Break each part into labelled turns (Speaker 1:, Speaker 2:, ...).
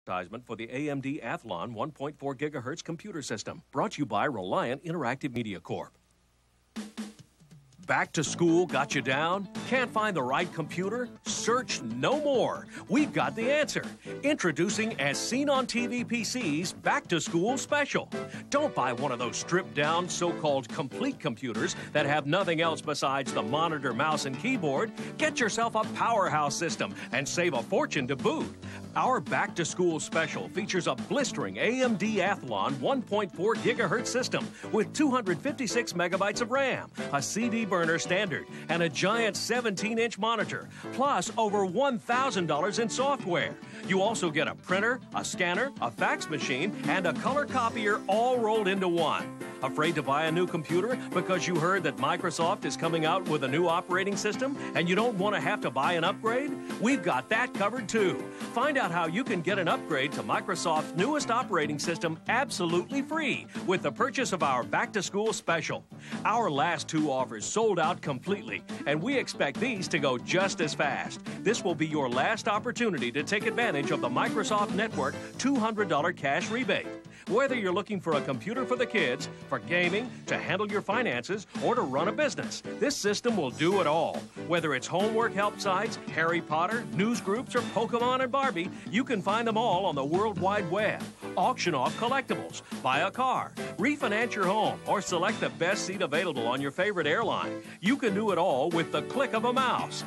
Speaker 1: Advertisement for the AMD Athlon 1.4 gigahertz computer system. Brought to you by Reliant Interactive Media Corp. Back to school got you down? Can't find the right computer? Search no more. We've got the answer. Introducing As Seen on TV PC's Back to School Special. Don't buy one of those stripped down so-called complete computers that have nothing else besides the monitor, mouse, and keyboard. Get yourself a powerhouse system and save a fortune to boot. Our Back to School Special features a blistering AMD Athlon 1.4 gigahertz system with 256 megabytes of RAM, a CD burner standard, and a giant 17-inch monitor, plus over $1,000 in software. You also get a printer, a scanner, a fax machine, and a color copier all rolled into one. Afraid to buy a new computer because you heard that Microsoft is coming out with a new operating system and you don't want to have to buy an upgrade? We've got that covered too. Find out how you can get an upgrade to Microsoft's newest operating system absolutely free with the purchase of our Back to School Special. Our last two offers sold out completely, and we expect these to go just as fast. This will be your last opportunity to take advantage of the Microsoft Network $200 cash rebate. Whether you're looking for a computer for the kids, for gaming, to handle your finances, or to run a business, this system will do it all. Whether it's homework help sites, Harry Potter, news groups, or Pokemon and Barbie, you can find them all on the World Wide Web. Auction off collectibles, buy a car, refinance your home, or select the best seat available on your favorite airline. You can do it all with the click of a mouse.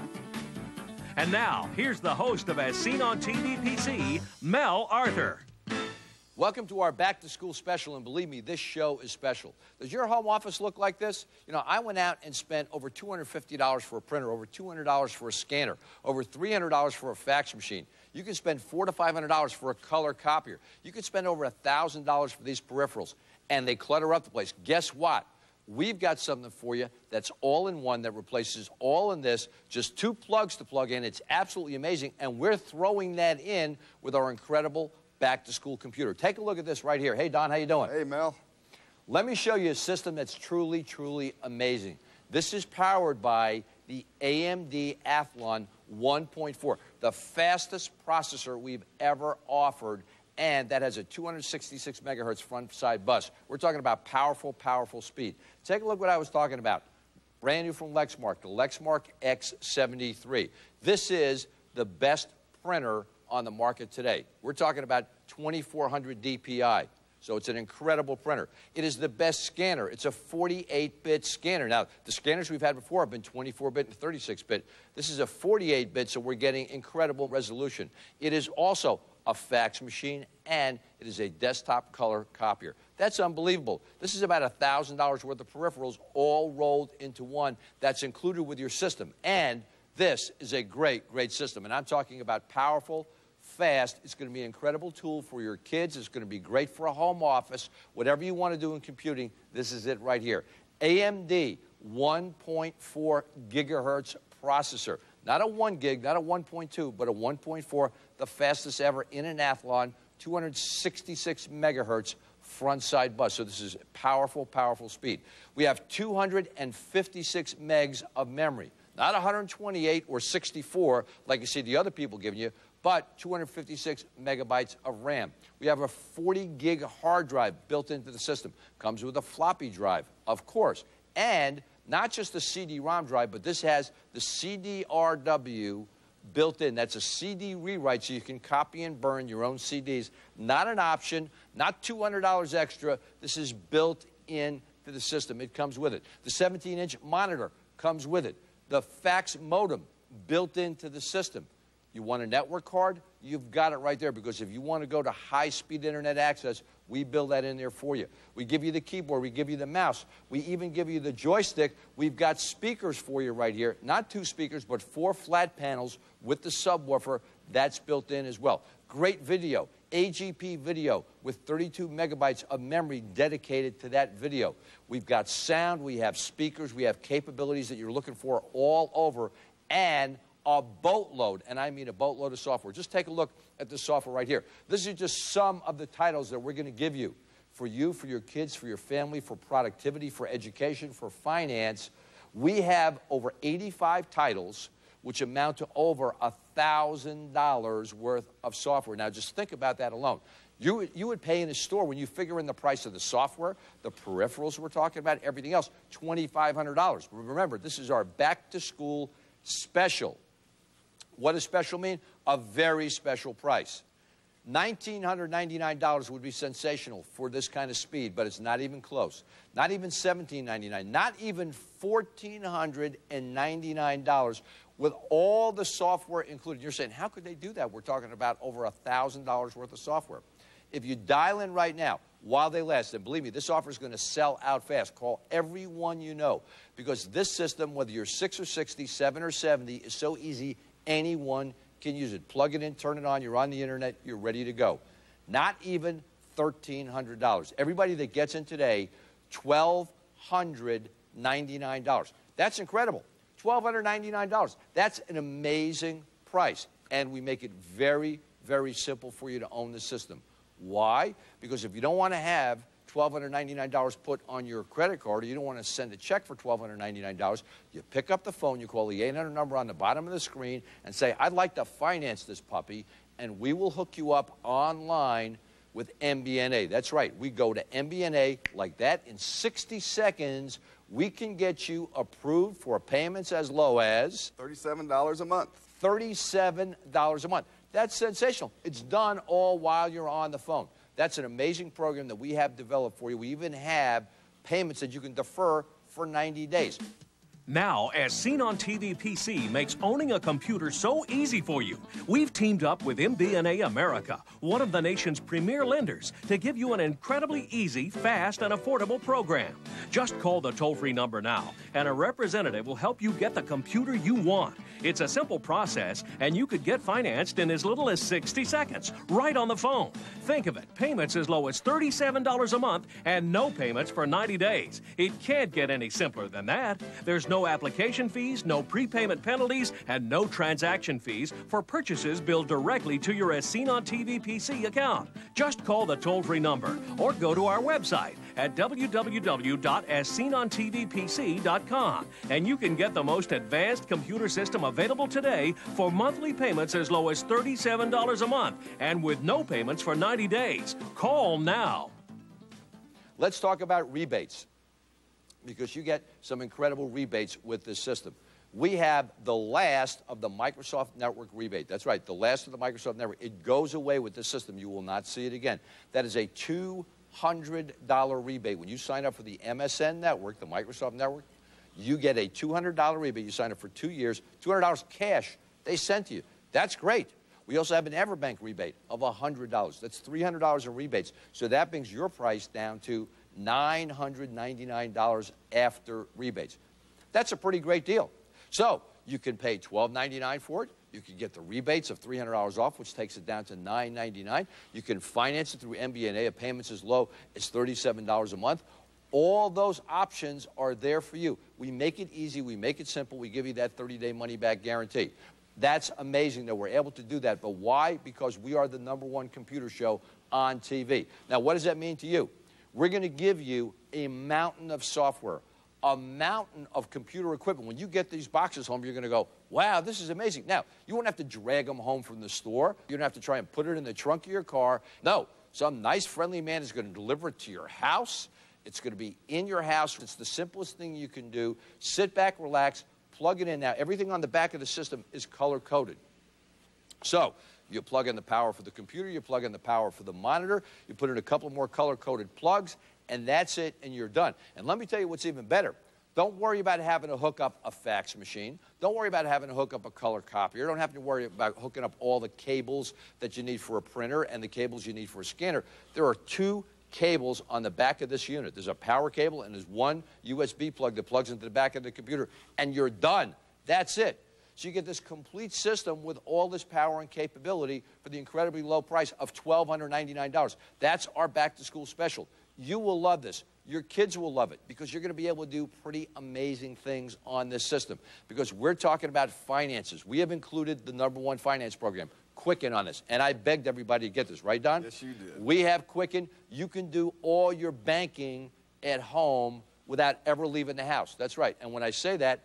Speaker 1: And now, here's the host of As Seen on TV PC, Mel Arthur.
Speaker 2: Welcome to our Back to School Special, and believe me, this show is special. Does your home office look like this? You know, I went out and spent over $250 for a printer, over $200 for a scanner, over $300 for a fax machine. You can spend $400 to $500 for a color copier. You can spend over $1,000 for these peripherals, and they clutter up the place. Guess what? We've got something for you that's all-in-one that replaces all in this, just 2 plugs to plug in. It's absolutely amazing, and we're throwing that in with our incredible back-to-school computer. Take a look at this right here. Hey, Don, how you doing?
Speaker 3: Hey, Mel.
Speaker 2: Let me show you a system that's truly, truly amazing. This is powered by the AMD Athlon 1.4, the fastest processor we've ever offered, and that has a 266 megahertz front-side bus. We're talking about powerful, powerful speed. Take a look what I was talking about. Brand new from Lexmark, the Lexmark X73. This is the best printer on the market today. We're talking about 2400 DPI. So it's an incredible printer. It is the best scanner. It's a 48-bit scanner. Now, the scanners we've had before have been 24-bit and 36-bit. This is a 48-bit, so we're getting incredible resolution. It is also a fax machine, and it is a desktop color copier. That's unbelievable. This is about $1,000 worth of peripherals all rolled into one that's included with your system. And this is a great, great system. And I'm talking about powerful, fast. It's going to be an incredible tool for your kids. It's going to be great for a home office. Whatever you want to do in computing, this is it right here. AMD 1.4 gigahertz processor. Not a 1 gig, not a 1.2, but a 1.4, the fastest ever in an Athlon, 266 megahertz front-side bus. So this is powerful, powerful speed. We have 256 megs of memory. Not 128 or 64 like you see the other people giving you, but 256 megabytes of RAM. We have a 40 gig hard drive built into the system. Comes with a floppy drive, of course. And not just the CD-ROM drive, but this has the CDRW built in. That's a CD rewrite, so you can copy and burn your own CDs. Not an option, not $200 extra. This is built into the system. It comes with it. The 17-inch monitor comes with it. The fax modem built into the system. You want a network card? You've got it right there, because if you want to go to high-speed internet access, we build that in there for you. We give you the keyboard. We give you the mouse. We even give you the joystick. We've got speakers for you right here. Not 2 speakers, but 4 flat panels with the subwoofer. That's built in as well. Great video. AGP video with 32 megabytes of memory dedicated to that video. We've got sound, we have speakers, we have capabilities that you're looking for all over, and a boatload, and I mean a boatload of software. Just take a look at the software right here. This is just some of the titles that we're going to give you, for your kids, for your family, for productivity, for education, for finance. We have over 85 titles which amount to over $1,000 worth of software. Now, just think about that alone. You would pay in a store, when you figure in the price of the software, the peripherals we're talking about, everything else, $2,500. Remember, this is our back-to-school special. What does special mean? A very special price. $1,999 would be sensational for this kind of speed, but it's not even close. Not even $1,799, not even $1,499 with all the software included. You're saying, how could they do that? We're talking about over $1,000 worth of software. If you dial in right now, while they last, and believe me, this offer is going to sell out fast. Call everyone you know, because this system, whether you're 6 or 60, 7 or 70, is so easy, anyone can use it. Plug it in, turn it on, you're on the internet, you're ready to go. Not even $1,300. Everybody that gets in today, $1,299. That's incredible. $1,299. That's an amazing price. And we make it very, very simple for you to own the system. Why? Because if you don't want to have $1,299 put on your credit card, or you don't want to send a check for $1,299, you pick up the phone, you call the 800 number on the bottom of the screen and say, I'd like to finance this puppy, and we will hook you up online with MBNA. That's right. We go to MBNA like that. In 60 seconds, we can get you approved for payments as low as
Speaker 3: $37 a month.
Speaker 2: $37 a month. That's sensational. It's done all while you're on the phone. That's an amazing program that we have developed for you. We even have payments that you can defer for 90 days.
Speaker 1: Now, as Seen on TV PC makes owning a computer so easy for you, we've teamed up with MBNA America, one of the nation's premier lenders, to give you an incredibly easy, fast, and affordable program. Just call the toll-free number now, and a representative will help you get the computer you want. It's a simple process, and you could get financed in as little as 60 seconds, right on the phone. Think of it, payments as low as $37 a month and no payments for 90 days. It can't get any simpler than that. There's no application fees, no prepayment penalties, and no transaction fees for purchases billed directly to your As Seen on TV PC account. Just call the toll-free number or go to our website at www.asseenontvpc.com, and you can get the most advanced computer system available today for monthly payments as low as $37 a month and with no payments for 90 days. Call now.
Speaker 2: Let's talk about rebates, because you get some incredible rebates with this system. We have the last of the Microsoft Network rebate. That's right, the last of the Microsoft Network. It goes away with this system. You will not see it again. That is a $200 rebate. When you sign up for the MSN Network, the Microsoft Network, you get a $200 rebate. You sign up for 2 years, $200 cash they sent to you. That's great. We also have an Everbank rebate of $100. That's $300 in rebates. So that brings your price down to $999 after rebates. That's a pretty great deal. So you can pay $12.99 for it. You can get the rebates of $300 off, which takes it down to $999. You can finance it through MBNA at payments as low as $37 a month. All those options are there for you. We make it easy. We make it simple. We give you that 30-day money-back guarantee. That's amazing that we're able to do that. But why? Because we are the #1 computer show on TV. Now, what does that mean to you? We're going to give you a mountain of software, a mountain of computer equipment. When you get these boxes home, you're going to go, wow, this is amazing. Now, you won't have to drag them home from the store. You don't have to try and put it in the trunk of your car. No, some nice, friendly man is going to deliver it to your house. It's going to be in your house. It's the simplest thing you can do. Sit back, relax, plug it in. Now, everything on the back of the system is color-coded. So you plug in the power for the computer, you plug in the power for the monitor, you put in a couple more color-coded plugs, and that's it, and you're done. And let me tell you what's even better. Don't worry about having to hook up a fax machine. Don't worry about having to hook up a color copier. Don't have to worry about hooking up all the cables that you need for a printer and the cables you need for a scanner. There are 2 cables on the back of this unit. There's a power cable and there's 1 USB plug that plugs into the back of the computer, and you're done. That's it. So you get this complete system with all this power and capability for the incredibly low price of $1,299. That's our back-to-school special. You will love this. Your kids will love it because you're going to be able to do pretty amazing things on this system, because we're talking about finances. We have included the #1 finance program, Quicken, on this. And I begged everybody to get this. Right, Don?
Speaker 3: Yes, you did.
Speaker 2: We have Quicken. You can do all your banking at home without ever leaving the house. That's right. And when I say that,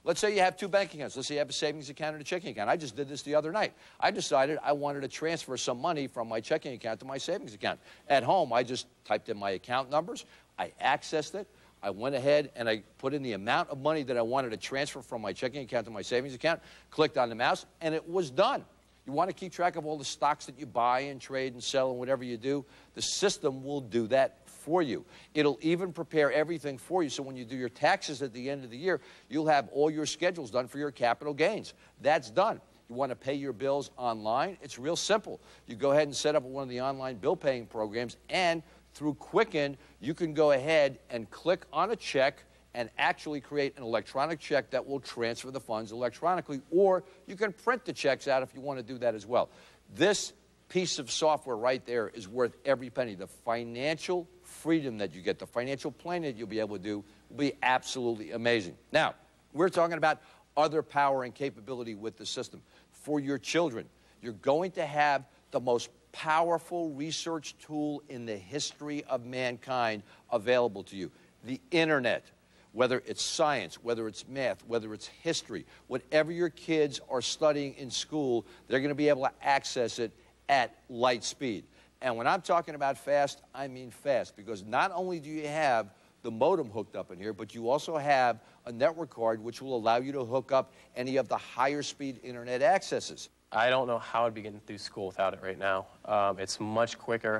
Speaker 2: Let's say you have two bank accounts. Let's say you have a savings account and a checking account. I just did this the other night. I decided I wanted to transfer some money from my checking account to my savings account. At home, I just typed in my account numbers. I accessed it. I went ahead and I put in the amount of money that I wanted to transfer from my checking account to my savings account, clicked on the mouse, and it was done. You want to keep track of all the stocks that you buy and trade and sell and whatever you do, the system will do that for you. It'll even prepare everything for you, so when you do your taxes at the end of the year, you'll have all your schedules done for your capital gains. That's done. You want to pay your bills online? It's real simple. You go ahead and set up one of the online bill paying programs, and through Quicken, you can go ahead and click on a check and actually create an electronic check that will transfer the funds electronically, or you can print the checks out if you want to do that as well. This piece of software right there is worth every penny. The financial freedom that you get, the financial planning that you'll be able to do will be absolutely amazing. Now, we're talking about other power and capability with the system. For your children, you're going to have the most powerful research tool in the history of mankind available to you. The internet, whether it's science, whether it's math, whether it's history, whatever your kids are studying in school, they're going to be able to access it at light speed. And when I'm talking about fast, I mean fast, because not only do you have the modem hooked up in here, but you also have a network card which will allow you to hook up any of the higher speed internet accesses.
Speaker 3: I don't know how I'd be getting through school without it right now. It's much quicker,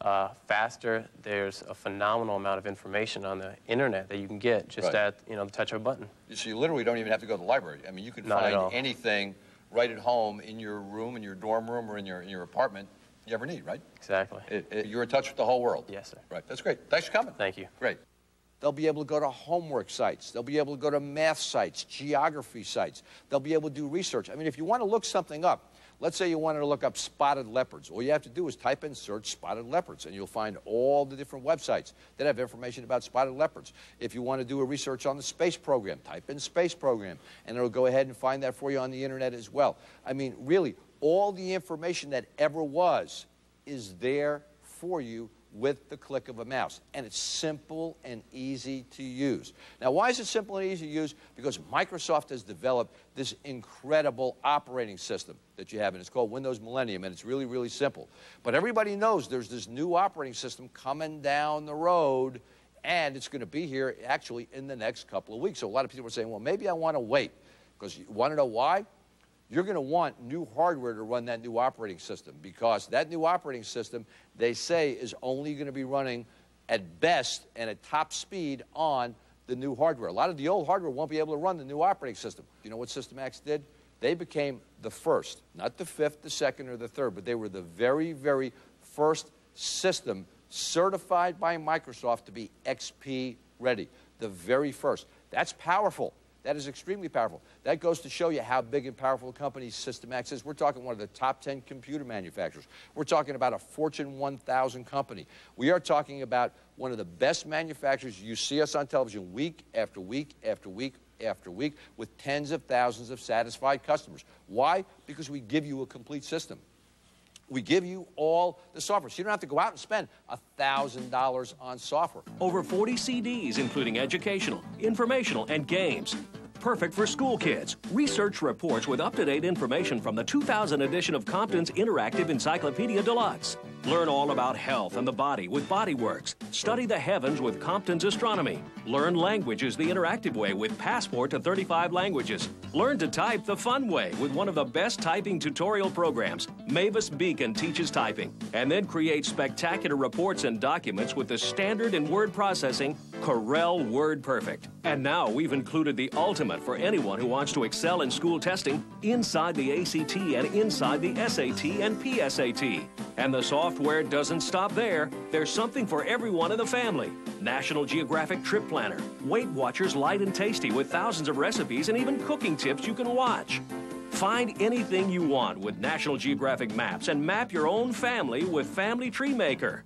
Speaker 3: faster. There's a phenomenal amount of information on the internet that you can get just at the touch of a button.
Speaker 2: So you literally don't even have to go to the library. I mean, you can find anything right at home in your room, in your dorm room, or in your apartment you ever need, right?
Speaker 3: Exactly.
Speaker 2: You're in touch with the whole world.
Speaker 3: Yes, sir.
Speaker 2: Right. That's great. Thanks for coming.
Speaker 3: Thank you.
Speaker 2: Great. They'll be able to go to homework sites. They'll be able to go to math sites, geography sites. They'll be able to do research. I mean, if you want to look something up, let's say you wanted to look up spotted leopards. All you have to do is type in search spotted leopards, and you'll find all the different websites that have information about spotted leopards. If you want to do a research on the space program, type in space program, and it'll go ahead and find that for you on the internet as well. I mean, really, all the information that ever was is there for you with the click of a mouse. And it's simple and easy to use. Now, why is it simple and easy to use? Because Microsoft has developed this incredible operating system that you have, and it's called Windows Millennium, and it's really, really simple. But everybody knows there's this new operating system coming down the road, and it's going to be here actually in the next couple of weeks. So a lot of people are saying, well, maybe I want to wait. Because you want to know why? You're going to want new hardware to run that new operating system, because that new operating system, they say, is only going to be running at best and at top speed on the new hardware. A lot of the old hardware won't be able to run the new operating system. You know what SystemX did? They became the first, not the fifth, the second, or the third, but they were the very, very first system certified by Microsoft to be XP ready. The very first. That's powerful. That is extremely powerful. That goes to show you how big and powerful a company SystemX is. We're talking one of the top 10 computer manufacturers. We're talking about a Fortune 1000 company. We are talking about one of the best manufacturers. You see us on television week after week after week after week with tens of thousands of satisfied customers. Why? Because we give you a complete system. We give you all the software, so you don't have to go out and spend $1,000 on software.
Speaker 1: Over 40 CDs, including educational, informational, and games. Perfect for school kids. Research reports with up-to-date information from the 2000 edition of Compton's Interactive Encyclopedia Deluxe. Learn all about health and the body with BodyWorks. Study the heavens with Compton's Astronomy. Learn languages the interactive way with Passport to 35 languages. Learn to type the fun way with one of the best typing tutorial programs. Mavis Beacon teaches typing. And then create spectacular reports and documents with the standard in word processing Corel WordPerfect. And now we've included the ultimate for anyone who wants to excel in school testing inside the ACT and inside the SAT and PSAT. And the software doesn't stop there. There's something for everyone in the family. National Geographic Trip Planner. Weight Watchers Light and Tasty with thousands of recipes and even cooking tips you can watch. Find anything you want with National Geographic Maps and map your own family with Family Tree Maker.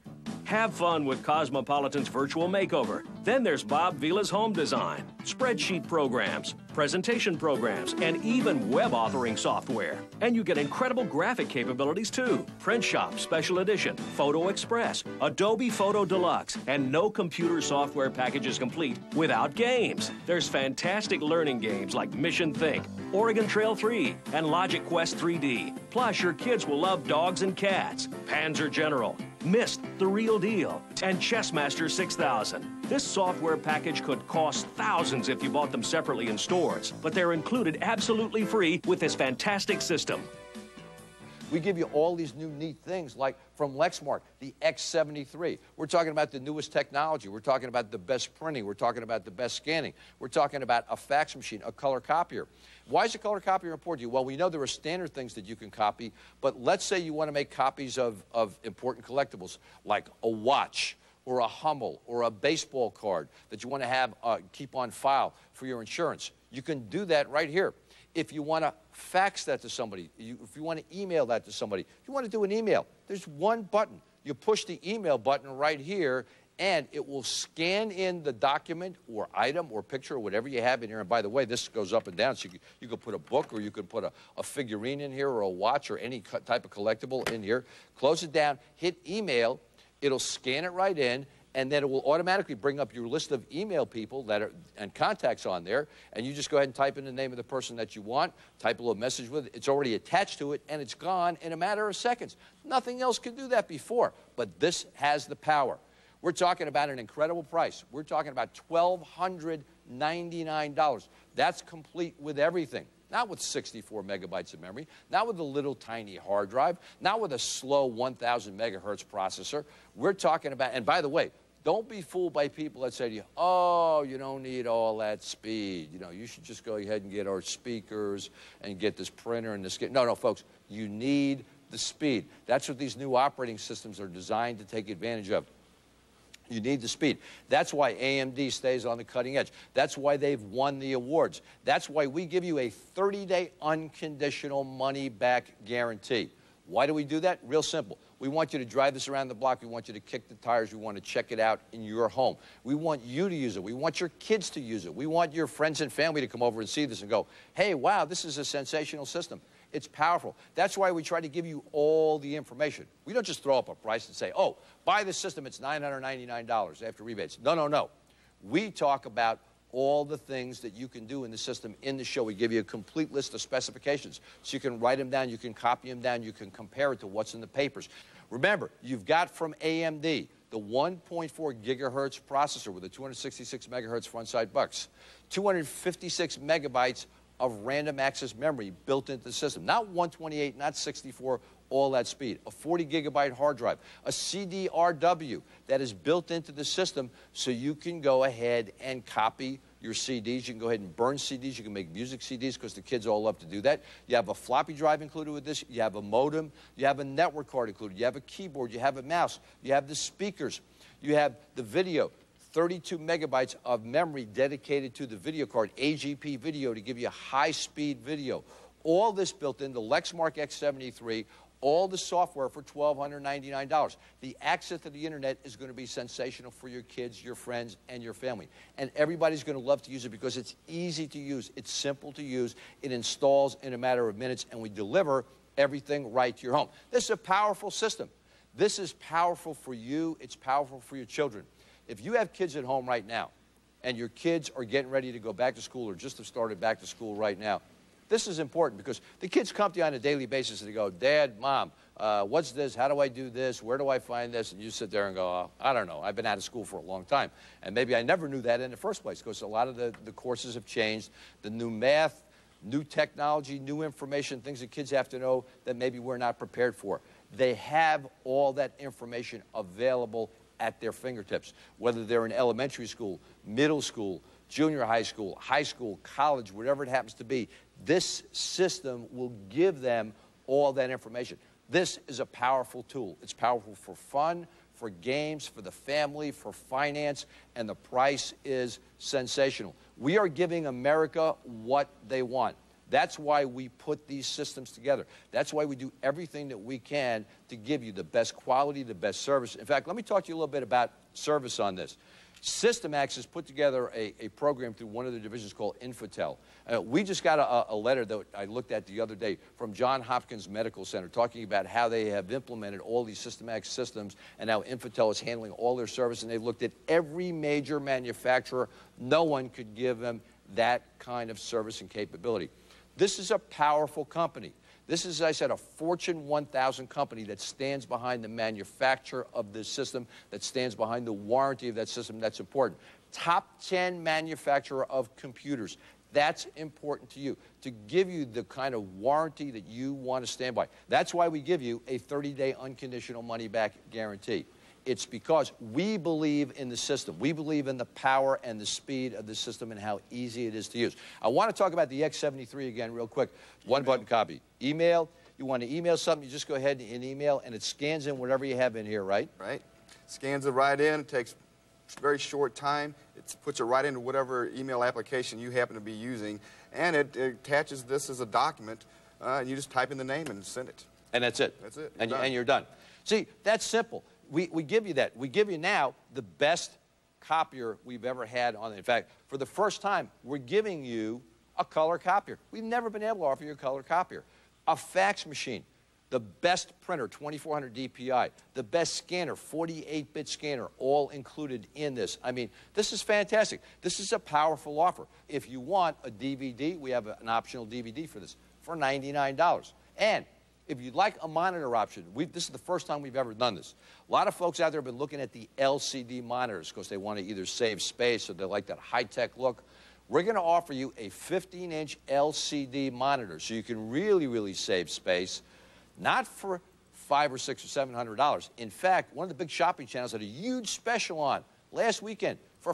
Speaker 1: Have fun with Cosmopolitan's virtual makeover. Then there's Bob Vila's home design, spreadsheet programs, presentation programs, and even web authoring software. And you get incredible graphic capabilities too. Print Shop Special Edition, Photo Express, Adobe Photo Deluxe, and no computer software package is complete without games. There's fantastic learning games like Mission Think, Oregon Trail 3, and Logic Quest 3D. Plus, your kids will love Dogs and Cats, Panzer General, Myst, The Real Deal, and Chessmaster 6000. This software package could cost thousands if you bought them separately in stores, but they're included absolutely free with this fantastic system.
Speaker 2: We give you all these new neat things like from Lexmark, the X73. We're talking about the newest technology. We're talking about the best printing. We're talking about the best scanning. We're talking about a fax machine, a color copier. Why is a color copier important to you? Well, we know there are standard things that you can copy, but let's say you want to make copies of important collectibles like a watch or a Hummel or a baseball card that you want to have keep on file for your insurance. You can do that right here. If you want to fax that to somebody, if you want to email that to somebody, if you want to do an email, there's one button. You push the email button right here, and it will scan in the document or item or picture or whatever you have in here. And by the way, this goes up and down, so you could put a book or you could put a figurine in here or a watch or any type of collectible in here. Close it down, hit email. It'll scan it right in, and then it will automatically bring up your list of email people and contacts on there, and you just go ahead and type in the name of the person that you want, type a little message with it. It's already attached to it, and it's gone in a matter of seconds. Nothing else could do that before, but this has the power. We're talking about an incredible price. We're talking about $1,299. That's complete with everything. Not with 64 megabytes of memory, not with a little tiny hard drive, not with a slow 1,000 megahertz processor. We're talking about, and by the way, don't be fooled by people that say to you, oh, you don't need all that speed. You know, you should just go ahead and get our speakers and get this printer and this. No, folks, you need the speed. That's what these new operating systems are designed to take advantage of. You need the speed. That's why AMD stays on the cutting edge. That's why they've won the awards. That's why we give you a 30-day unconditional money-back guarantee. Why do we do that? Real simple. We want you to drive this around the block. We want you to kick the tires. We want to check it out in your home. We want you to use it. We want your kids to use it. We want your friends and family to come over and see this and go, hey, wow, this is a sensational system. It's powerful. That's why we try to give you all the information. We don't just throw up a price and say, oh, buy this system, it's $999 after rebates. No. We talk about all the things that you can do in the system in the show. We give you a complete list of specifications. So you can write them down, you can copy them down, you can compare it to what's in the papers. Remember, you've got from AMD the 1.4 gigahertz processor with a 266 megahertz front-side bus, 256 megabytes of random access memory built into the system. Not 128, not 64, all that speed. A 40 gigabyte hard drive, a CDRW that is built into the system so you can go ahead and copy your CDs. You can go ahead and burn CDs. You can make music CDs because the kids all love to do that. You have a floppy drive included with this. You have a modem. You have a network card included. You have a keyboard. You have a mouse. You have the speakers. You have the video. 32 megabytes of memory dedicated to the video card, AGP video to give you high-speed video. All this built into Lexmark X73, all the software for $1,299. The access to the internet is going to be sensational for your kids, your friends, and your family. And everybody's going to love to use it because it's easy to use. It's simple to use. It installs in a matter of minutes, and we deliver everything right to your home. This is a powerful system. This is powerful for you. It's powerful for your children. If you have kids at home right now, and your kids are getting ready to go back to school or just have started back to school right now, this is important because the kids come to you on a daily basis and they go, Dad, Mom, what's this? How do I do this? Where do I find this? And you sit there and go, oh, I don't know. I've been out of school for a long time. And maybe I never knew that in the first place because a lot of the courses have changed. The new math, new technology, new information, things that kids have to know that maybe we're not prepared for. They have all that information available at their fingertips, whether they're in elementary school, middle school, junior high school, college, whatever it happens to be. This system will give them all that information. This is a powerful tool. It's powerful for fun, for games, for the family, for finance, and the price is sensational. We are giving America what they want. That's why we put these systems together. That's why we do everything that we can to give you the best quality, the best service. In fact, let me talk to you a little bit about service on this. Systemax has put together a program through one of their divisions called Infotel. We just got a letter that I looked at the other day from Johns Hopkins Medical Center talking about how they have implemented all these Systemax systems and how Infotel is handling all their service. And they've looked at every major manufacturer. No one could give them that kind of service and capability. This is a powerful company. This is, as I said, a Fortune 1000 company that stands behind the manufacture of this system, that stands behind the warranty of that system. That's important. Top 10 manufacturer of computers. That's important to you, to give you the kind of warranty that you want to stand by. That's why we give you a 30-day unconditional money-back guarantee. It's because we believe in the system. We believe in the power and the speed of the system and how easy it is to use. I want to talk about the X73 again real quick. One-button copy. Email. You want to email something, you just go ahead and email, and it scans in whatever you have in here, right?
Speaker 4: Right. Scans it right in. It takes a very short time. It puts it right into whatever email application you happen to be using, and it attaches this as a document, and you just type in the name and send it.
Speaker 2: And that's it.
Speaker 4: That's it.
Speaker 2: And you're done. See, that's simple. We give you that. We give you now the best copier we've ever had on it. In fact, for the first time, we're giving you a color copier. We've never been able to offer you a color copier. A fax machine, the best printer, 2400 DPI, the best scanner, 48-bit scanner, all included in this. I mean, this is fantastic. This is a powerful offer. If you want a DVD, we have an optional DVD for this for $99. And if you'd like a monitor option, this is the first time we've ever done this. A lot of folks out there have been looking at the LCD monitors because they want to either save space or they like that high-tech look. We're going to offer you a 15-inch LCD monitor so you can really, really save space, not for $500 or $600 or $700. In fact, one of the big shopping channels had a huge special on last weekend for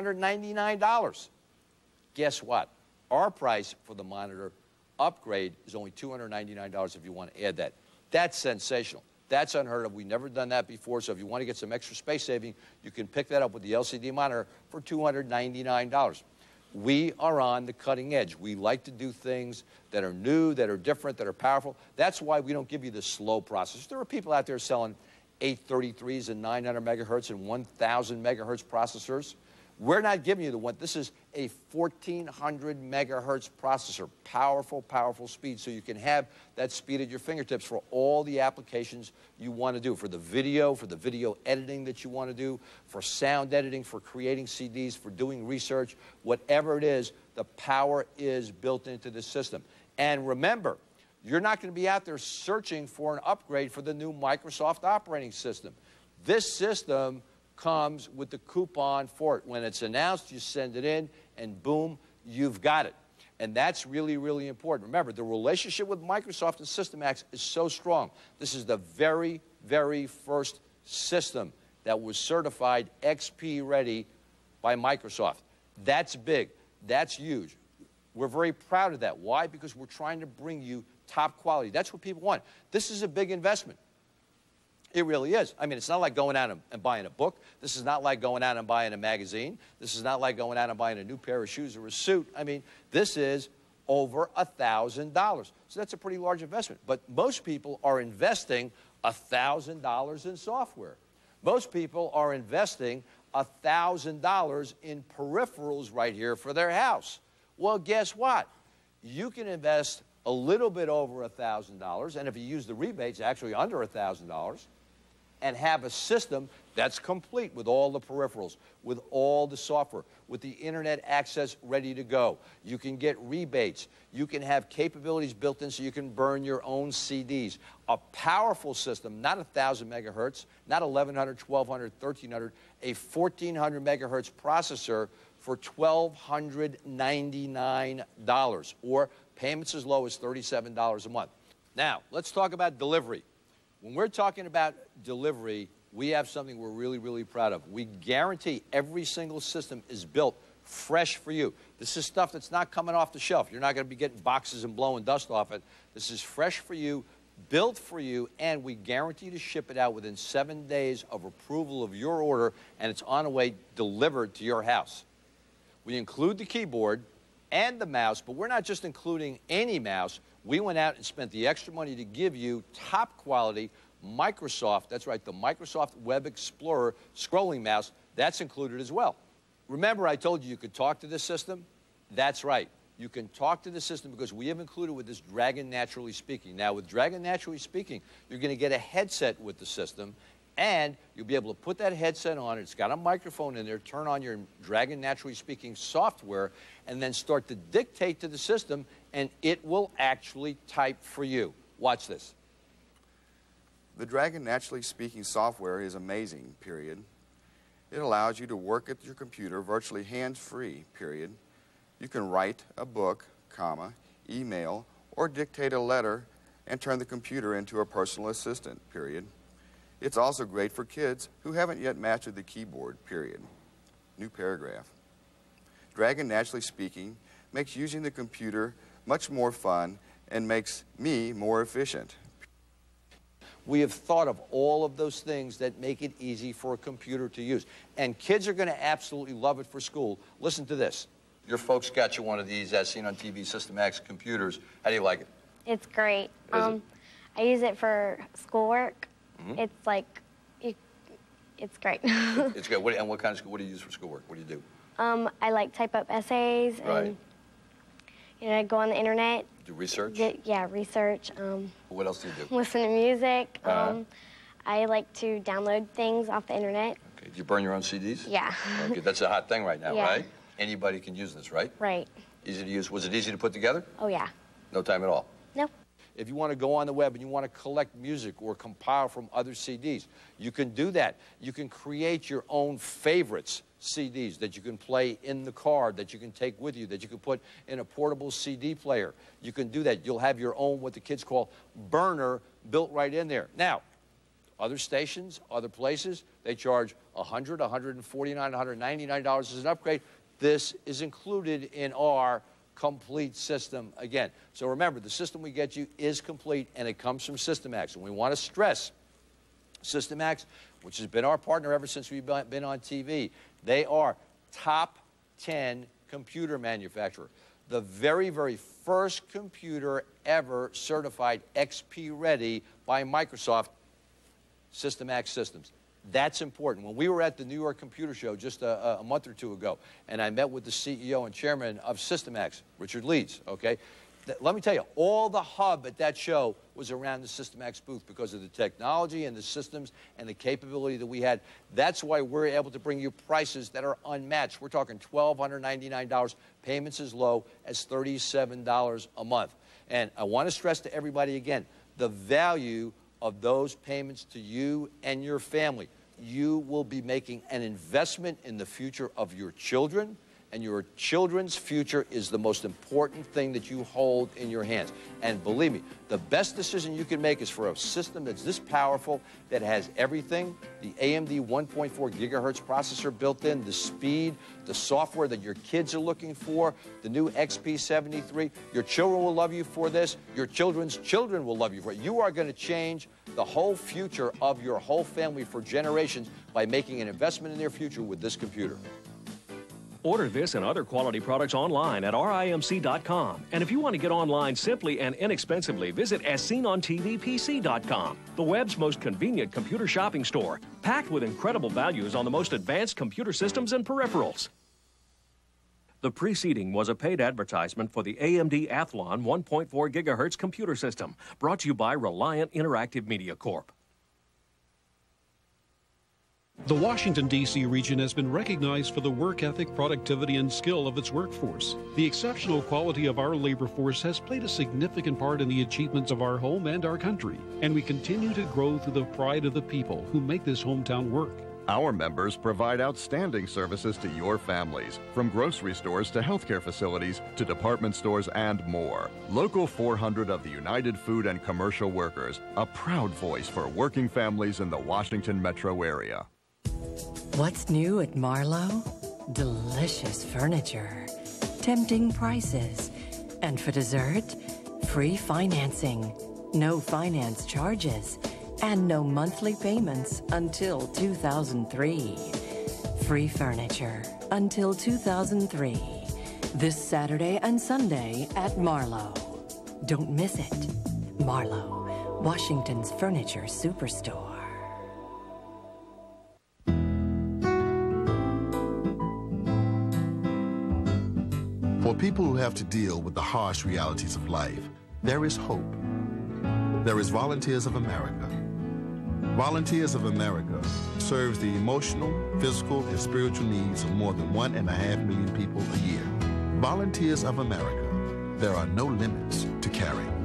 Speaker 2: $499. Guess what? Our price for the monitor upgrade is only $299 if you want to add that. That's sensational. That's unheard of. We've never done that before, so if you want to get some extra space saving, you can pick that up with the LCD monitor for $299. We are on the cutting edge. We like to do things that are new, that are different, that are powerful. That's why we don't give you the slow processors. There are people out there selling 833s and 900 megahertz and 1,000 megahertz processors. We're not giving you the one. This is a 1400 megahertz processor, powerful, powerful speed, so you can have that speed at your fingertips for all the applications you want to do, for the video editing that you want to do, for sound editing, for creating CDs, for doing research, whatever it is, the power is built into the system. And remember, you're not going to be out there searching for an upgrade for the new Microsoft operating system. This system comes with the coupon for it. When it's announced, you send it in, and boom, you've got it. And that's really, really important. Remember, the relationship with Microsoft and Systemax is so strong. This is the very, very first system that was certified XP ready by Microsoft. That's big. That's huge. We're very proud of that. Why? Because we're trying to bring you top quality. That's what people want. This is a big investment. It really is. I mean, it's not like going out and buying a book. This is not like going out and buying a magazine. This is not like going out and buying a new pair of shoes or a suit. I mean, this is over $1,000. So that's a pretty large investment. But most people are investing $1,000 in software. Most people are investing $1,000 in peripherals right here for their house. Well, guess what? You can invest a little bit over $1,000, and if you use the rebates, actually under $1,000, and have a system that's complete with all the peripherals, with all the software, with the internet access ready to go. You can get rebates. You can have capabilities built in so you can burn your own CDs. A powerful system, not 1,000 megahertz, not 1,100, 1,200, 1,300, a 1,400 megahertz processor for $1,299, or payments as low as $37 a month. Now, let's talk about delivery. When we're talking about delivery, we have something we're really, really proud of. We guarantee every single system is built fresh for you. This is stuff that's not coming off the shelf. You're not going to be getting boxes and blowing dust off it. This is fresh for you, built for you, and we guarantee to ship it out within 7 days of approval of your order, and it's on the way delivered to your house. We include the keyboard, and the mouse, but we're not just including any mouse. We went out and spent the extra money to give you top quality Microsoft, that's right, the Microsoft Web Explorer scrolling mouse. That's included as well. Remember I told you could talk to this system? That's right. You can talk to the system because we have included with this Dragon Naturally Speaking. Now, with Dragon Naturally Speaking, you're going to get a headset with the system, and you'll be able to put that headset on. It's got a microphone in there, turn on your Dragon Naturally Speaking software, and then start to dictate to the system, and it will actually type for you. Watch this.
Speaker 4: The Dragon Naturally Speaking software is amazing, period. It allows you to work at your computer virtually hands-free, period. You can write a book, comma, email, or dictate a letter and turn the computer into a personal assistant, period. It's also great for kids who haven't yet mastered the keyboard, period. New paragraph. Dragon Naturally Speaking makes using the computer much more fun and makes me more efficient.
Speaker 2: We have thought of all of those things that make it easy for a computer to use. And kids are going to absolutely love it for school. Listen to this. Your folks got you one of these As Seen on TV System X computers. How do you like it?
Speaker 5: It's great.
Speaker 2: Is it?
Speaker 5: I use it for schoolwork. It's like, it's great.
Speaker 2: It's good. And what kind of school? What do you use for schoolwork? What do you do?
Speaker 5: I like type up essays and I go on the internet.
Speaker 2: Do research?
Speaker 5: Yeah, research.
Speaker 2: What else do you do?
Speaker 5: Listen to music. I like to download things off the internet.
Speaker 2: Okay. Do you burn your own CDs?
Speaker 5: Yeah.
Speaker 2: Okay, that's a hot thing right now,
Speaker 5: Yeah.
Speaker 2: right? Anybody can use this, right?
Speaker 5: Right.
Speaker 2: Easy to use. Was it easy to put together?
Speaker 5: Oh, yeah.
Speaker 2: No time at all.
Speaker 5: Nope.
Speaker 2: If you want to go on the web and you want to collect music or compile from other CDs, you can do that. You can create your own favorites CDs that you can play in the car, that you can take with you, that you can put in a portable CD player. You can do that. You'll have your own, what the kids call, burner built right in there. Now, other stations, other places, they charge $100, $149, $199 as an upgrade. This is included in our complete system again. So remember, the system we get you is complete, and it comes from Systemax. And we want to stress Systemax, which has been our partner ever since we've been on TV. They are top 10 computer manufacturer. The very, very first computer ever certified XP ready by Microsoft, Systemax Systems. That's important. When we were at the New York Computer Show just a month or two ago, and I met with the CEO and chairman of Systemax, Richard Leeds, okay? Let me tell you, all the hub at that show was around the Systemax booth because of the technology and the systems and the capability that we had. That's why we're able to bring you prices that are unmatched. We're talking $1,299, payments as low as $37 a month. And I want to stress to everybody again, the value of those payments to you and your family. You will be making an investment in the future of your children, and your children's future is the most important thing that you hold in your hands. And believe me, the best decision you can make is for a system that's this powerful, that has everything, the AMD 1.4 gigahertz processor built in, the speed, the software that your kids are looking for, the new XP73. Your children will love you for this. Your children's children will love you for it. You are going to change the whole future of your whole family for generations by making an investment in their future with this computer.
Speaker 1: Order this and other quality products online at RIMC.com. And if you want to get online simply and inexpensively, visit AsSeenOnTVPC.com, the web's most convenient computer shopping store, packed with incredible values on the most advanced computer systems and peripherals. The preceding was a paid advertisement for the AMD Athlon 1.4 gigahertz computer system, brought to you by Reliant Interactive Media Corp.
Speaker 6: The Washington, D.C. region has been recognized for the work ethic, productivity, and skill of its workforce. The exceptional quality of our labor force has played a significant part in the achievements of our home and our country, and we continue to grow through the pride of the people who make this hometown work.
Speaker 7: Our members provide outstanding services to your families, from grocery stores to healthcare facilities to department stores and more. Local 400 of the United Food and Commercial Workers, a proud voice for working families in the Washington metro area.
Speaker 8: What's new at Marlowe? Delicious furniture, tempting prices, and for dessert, free financing, no finance charges, and no monthly payments until 2003. Free furniture until 2003. This Saturday and Sunday at Marlowe. Don't miss it. Marlowe, Washington's furniture superstore.
Speaker 9: For people who have to deal with the harsh realities of life, there is hope. There is Volunteers of America. Volunteers of America serves the emotional, physical, and spiritual needs of more than 1.5 million people a year. Volunteers of America. There are no limits to caring.